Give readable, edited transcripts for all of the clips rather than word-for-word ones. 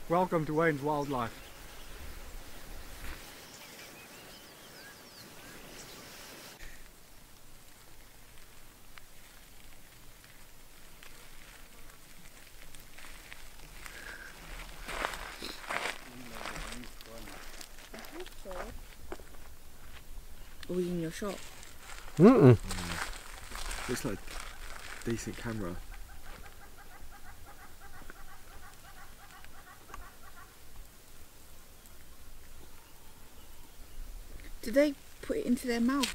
Welcome to Wayne's Wildlife. Are we in your shop? Looks like a decent camera. Do they put it into their mouth?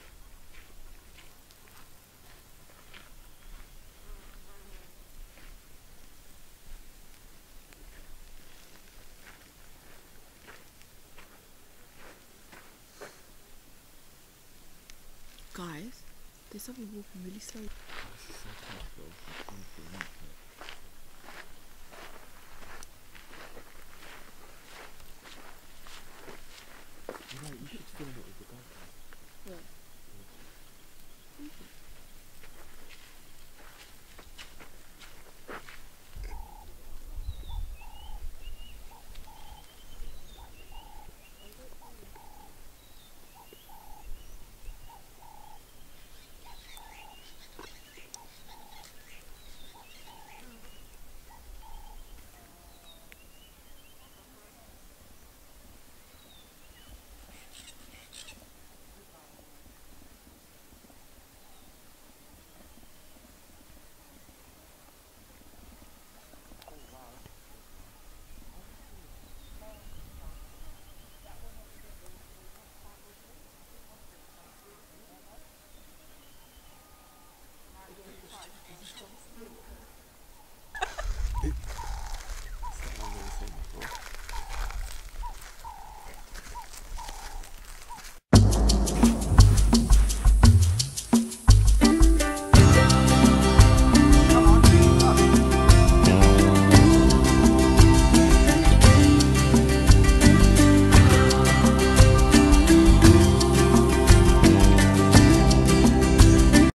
Guys, there's something walking really slow. This is so comfortable. You know, you should film it with the GoPro. Yeah.